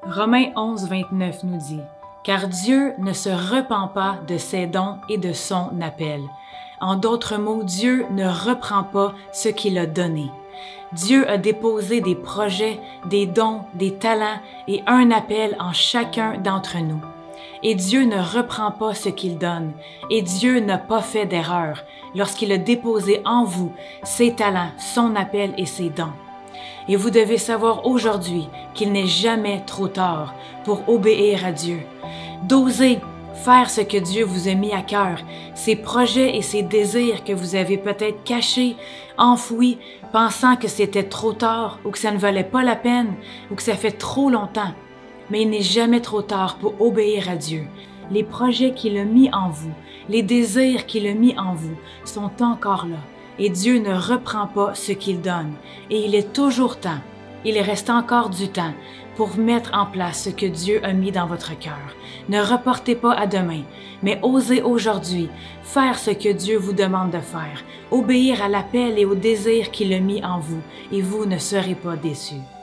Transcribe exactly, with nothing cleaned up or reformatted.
Romains onze, vingt-neuf nous dit « Car Dieu ne se repent pas de ses dons et de son appel. » En d'autres mots, Dieu ne reprend pas ce qu'il a donné. Dieu a déposé des projets, des dons, des talents et un appel en chacun d'entre nous. Et Dieu ne reprend pas ce qu'il donne. Et Dieu n'a pas fait d'erreur lorsqu'il a déposé en vous ses talents, son appel et ses dons. Et vous devez savoir aujourd'hui qu'il n'est jamais trop tard pour obéir à Dieu, d'oser faire ce que Dieu vous a mis à cœur, ces projets et ces désirs que vous avez peut-être cachés, enfouis, pensant que c'était trop tard ou que ça ne valait pas la peine ou que ça fait trop longtemps. Mais il n'est jamais trop tard pour obéir à Dieu. Les projets qu'il a mis en vous, les désirs qu'il a mis en vous sont encore là. Et Dieu ne reprend pas ce qu'il donne. Et il est toujours temps, il reste encore du temps pour mettre en place ce que Dieu a mis dans votre cœur. Ne reportez pas à demain, mais osez aujourd'hui faire ce que Dieu vous demande de faire. Obéir à l'appel et au désir qu'il a mis en vous, et vous ne serez pas déçus.